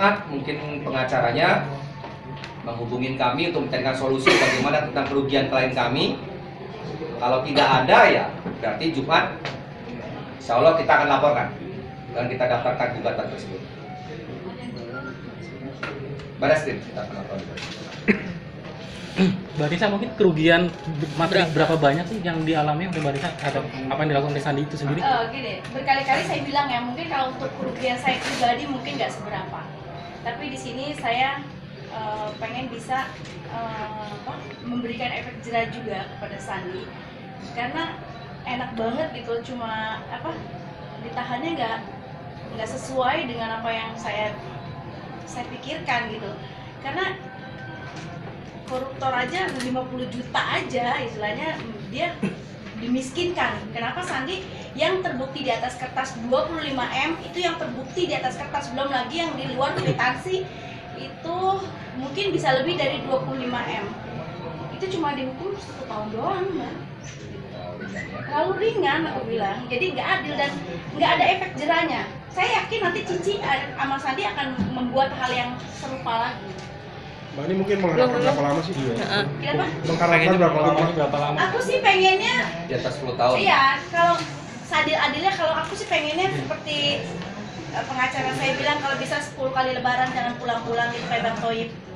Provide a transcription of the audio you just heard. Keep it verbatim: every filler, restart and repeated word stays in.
Jumat mungkin pengacaranya menghubungin kami untuk mencarikan solusi bagaimana tentang kerugian klien kami. Kalau tidak ada ya berarti Jumat insya Allah kita akan laporkan dan kita daftarkan gugatan tersebut. Bareskrim kita akan laporkan. Mbak Risa, mungkin kerugian materi berapa banyak sih yang dialami oleh Mbak Risa atau apa yang dilakukan oleh Sandi itu sendiri? Uh, gini, berkali-kali saya bilang ya, mungkin kalau untuk kerugian saya pribadi mungkin nggak seberapa. Tapi di sini saya uh, pengen bisa uh, apa, memberikan efek jerah juga kepada Sandi, karena enak banget gitu, cuma apa ditahannya nggak nggak sesuai dengan apa yang saya saya pikirkan gitu, karena koruptor aja lima puluh juta aja istilahnya dia dimiskinkan. Kenapa Sandi yang terbukti di atas kertas dua puluh lima M itu yang terbukti di atas kertas, belum lagi yang di luar kwitansi itu mungkin bisa lebih dari dua puluh lima M. Itu cuma dihukum satu tahun doang, Mbak. Terlalu ringan aku bilang, jadi nggak adil dan nggak ada efek jerahnya. Saya yakin nanti Cici sama Sandi akan membuat hal yang serupa lagi. Mbak ini mungkin mengharapkan berapa lama sih? Iya. Kenapa? Mengharapkan berapa lama? Berapa lama? Aku sih pengennya Di atas sepuluh tahun. iya, kalau seadil-adilnya kalau aku sih pengennya seperti uh, pengacara saya bilang, kalau bisa sepuluh kali lebaran jangan pulang-pulang gitu kayak Bang Toib.